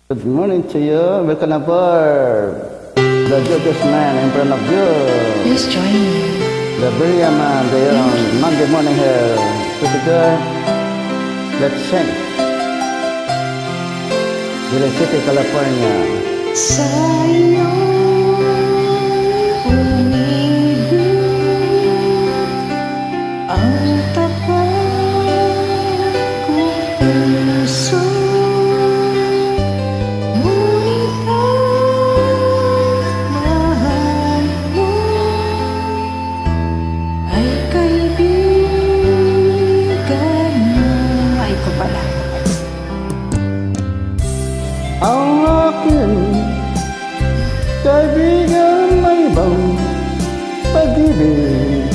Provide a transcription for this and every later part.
Good morning to you. Welcome aboard. The Joker's man in front of you. Please join me. The brilliant man there on Monday morning here. Pretty good. Let's sing. Village City, California. Sa'yo umibig ang tapat kong puso. Ngunit ang mahal mo ay kaibigan mo. Ay ko pala. Ang akin kaibigan may ibang pag-ibig.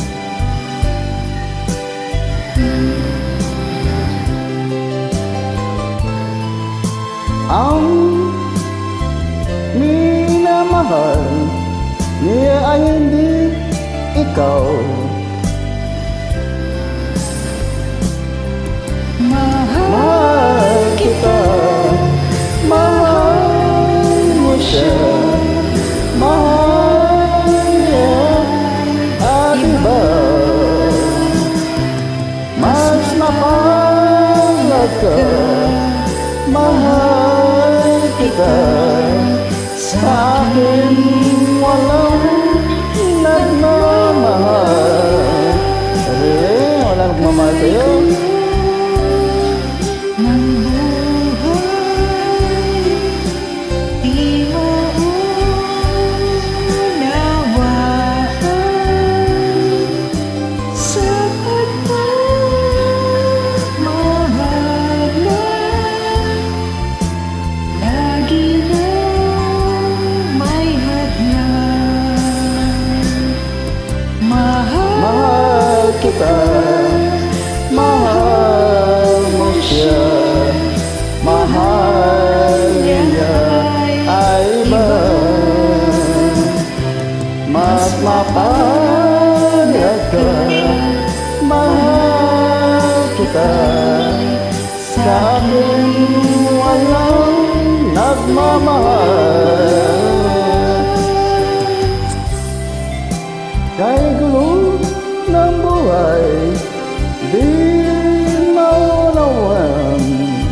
Ang minamahal niya ay hindi ikaw. Mahal kita, mahal mo siya, mahal niya at iba. Mas mapalag ka, mahal kita. Sa akin walang nagmamahal. Sabi, walang nagmamahal sa'yo. Mahal kita, mahal mo siya, mahal niya ay iba. Mas mapayag ka, mahal kita. Sa akin walang nagmamahal. Kay gulo ng buhay, di maunawan.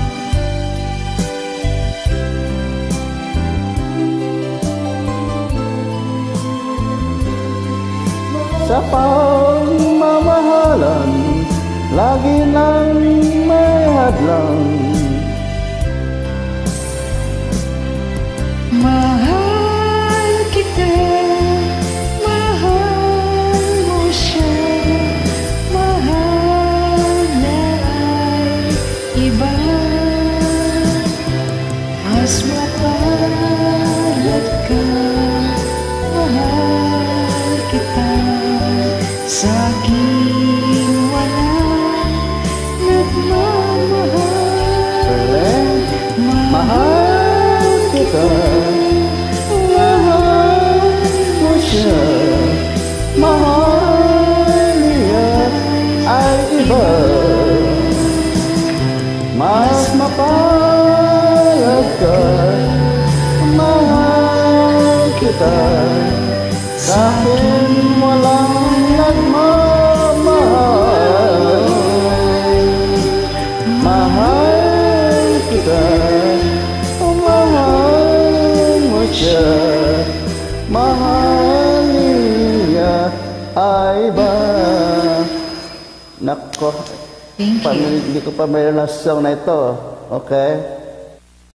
Sa pagmamahalan, lagi nang may hadlang. Mahal kita, mahal mo siya, mahal na ay iba. Mas mapalad ka, mahal kita. Sa akin walang nagmamahal. Mahal kita, mahal mo siya, mahal niya ay iba. Mas mapalad ka, mahal kita. Sa akin walang nagmamahal. Mahal kita, mahal mo siya, mahal niya ay iba. Nako, Thank you. hindi ko pa mayroon ng song na ito. Okay?